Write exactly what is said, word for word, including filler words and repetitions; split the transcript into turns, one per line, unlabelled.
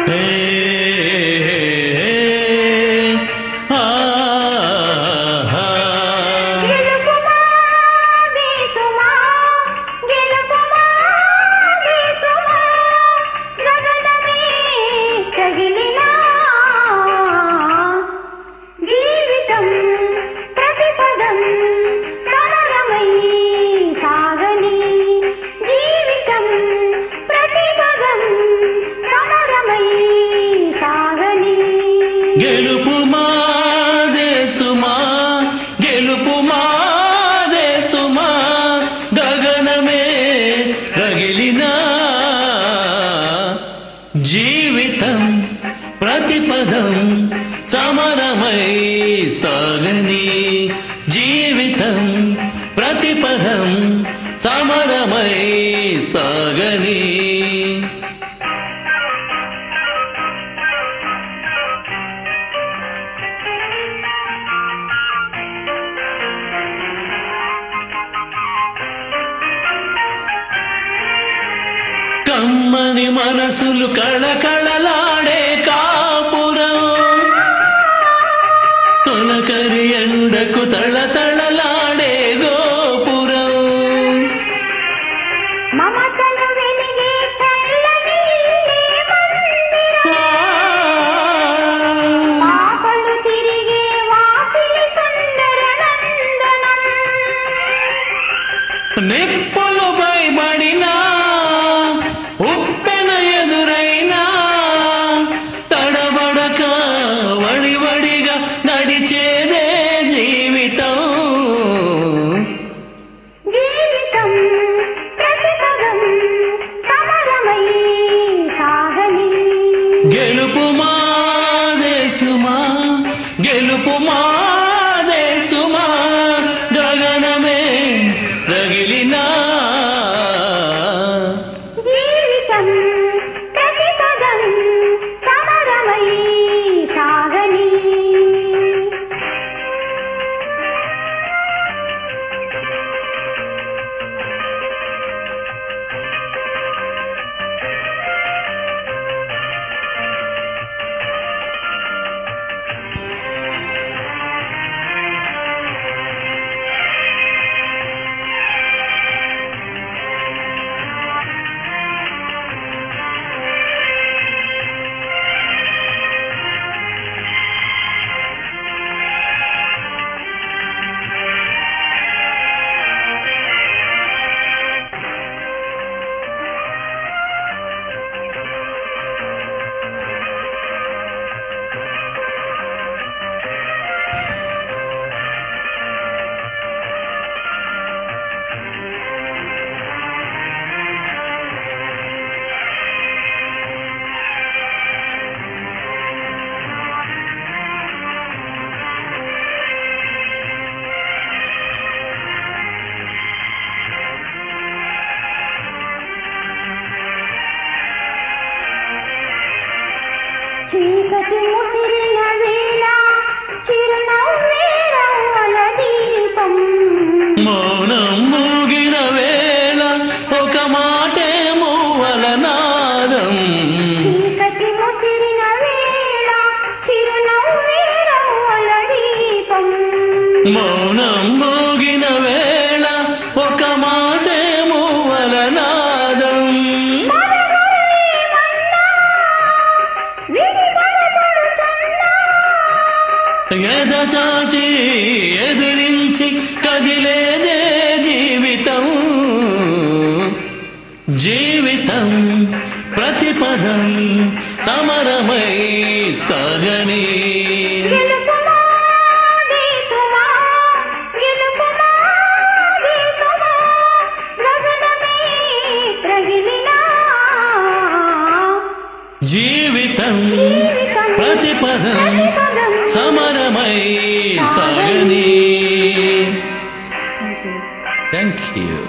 గెలుపు మాదే సుమా గెలుపు మాదే సుమా గగనమే రగిలినా జీవితం ప్రతిపదం సమరమై సాగని జీవితం ప్రతిపదం సమరమై సాగని కమ్మని మనసులు కళకళలాడే కాపురం తొలకరి ఎండకు తళతళలాడే గోపురం
మమతలు వెలిగే చల్లని పాపలు తిరిగే వాకిలి సుందర నందనం
నిప్పులు భయపడినా ఉప్పెన ఎదురైనా తడబడక వడివడిగా నడిచేదే జీవితం
జీవితం ప్రతిపదం సమరమై సాగని
గెలుపు మాదే సుమా గెలుపు మాదే సుమా గగనమే రగిలినా
ప్రతిపదం సమరమై సాగని చీకటి ముసిరిన వేళ చిరునవ్వే రవ్వల దీపం
మౌనం మూగిన వేళ ఒక మాటే మూవల నాదం
చీకటి ముసిరిన వేళ చిరునవ్వే రవ్వల దీపం
మౌనం మూగిన వేళ ఒక మాటే మూవల నాదం ఎద చాచి ఎదురించి కదిలేదే జీవితం జీవితం ప్రతిపదం సమరమై సాగని జీవితం ప్రతిపదం సమరమై సాగని. Thank you.